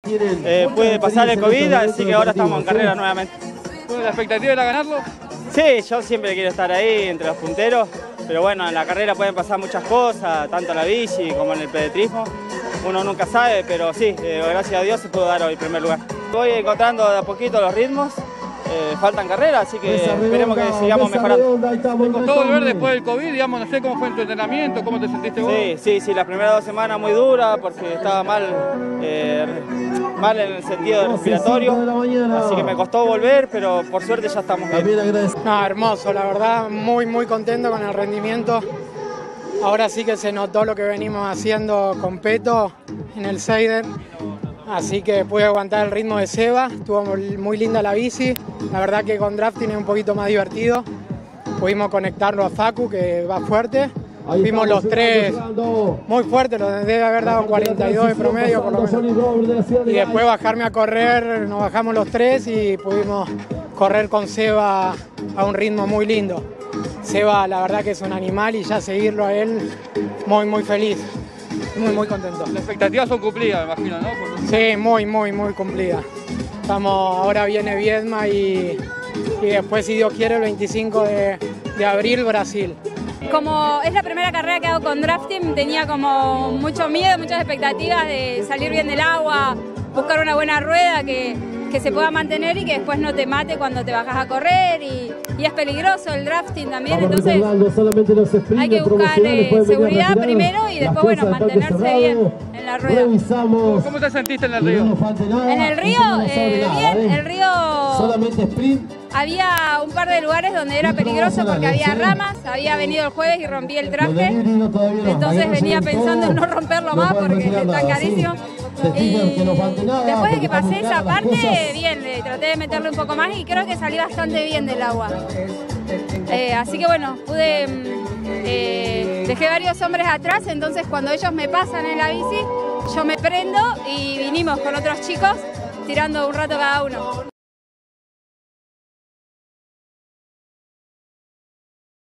Pude pasar el COVID, así que ahora estamos en carrera nuevamente. ¿La expectativa era ganarlo? Sí, yo siempre quiero estar ahí entre los punteros, pero bueno, en la carrera pueden pasar muchas cosas, tanto en la bici como en el pedetrismo. Uno nunca sabe, pero sí, gracias a Dios se pudo dar hoy el primer lugar. Voy encontrando de a poquito los ritmos, faltan carreras, así que esperemos que sigamos mejorando. ¿Te costó volver después del COVID? Digamos, no sé cómo fue en tu entrenamiento, cómo te sentiste vos. Sí, las primeras 2 semanas muy duras porque estaba mal en el sentido respiratorio, así que me costó volver, pero por suerte ya estamos bien. No, hermoso, la verdad, muy contento con el rendimiento. Ahora sí que se notó lo que venimos haciendo con Peto en el Seiden, así que pude aguantar el ritmo de Seba, estuvo muy linda la bici. La verdad que con drafting es un poquito más divertido, pudimos conectarlo a Facu que va fuerte. Fuimos los tres muy fuertes, debe haber dado 42 de promedio por lo menos. Y después bajarme a correr, nos bajamos los tres y pudimos correr con Seba a un ritmo muy lindo. Seba la verdad que es un animal y ya seguirlo a él muy feliz, muy contento. Las expectativas son cumplidas, me imagino, ¿no? Sí, muy cumplidas. Ahora viene Viedma y después, si Dios quiere, el 25 de abril, Brasil. Como es la primera carrera que hago con drafting, tenía como mucho miedo, muchas expectativas de salir bien del agua, buscar una buena rueda que se pueda mantener y que después no te mate cuando te bajas a correr y es peligroso el drafting también, entonces hay que buscar seguridad primero y después bueno, mantenerse bien en la rueda. ¿Cómo te sentiste en el río? En el río, bien, el río había un par de lugares donde era peligroso porque había ramas, había venido el jueves y rompí el traje, entonces venía pensando en no romperlo más porque están carísimos. Y después de que pasé esa parte, bien, traté de meterle un poco más y creo que salí bastante bien del agua. Así que bueno, dejé varios hombres atrás, entonces cuando ellos me pasan en la bici, yo me prendo y vinimos con otros chicos tirando un rato cada uno.